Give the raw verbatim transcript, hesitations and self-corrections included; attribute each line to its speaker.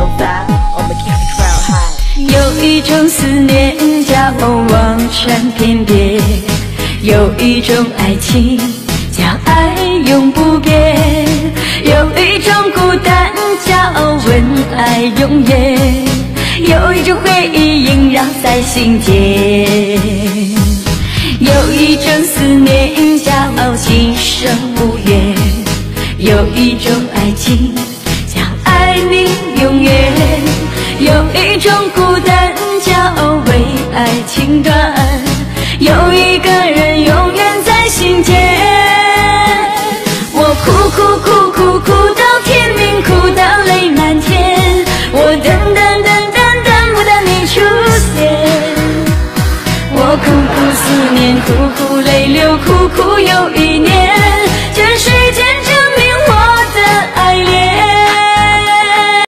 Speaker 1: 有一种思念叫望穿天边，有一种爱情叫爱永不变，有一种孤单叫问爱永远，有一种回忆萦绕在心间，有一种思念叫今生无缘，有一种爱情叫爱你永远，有一种孤单叫为爱情断。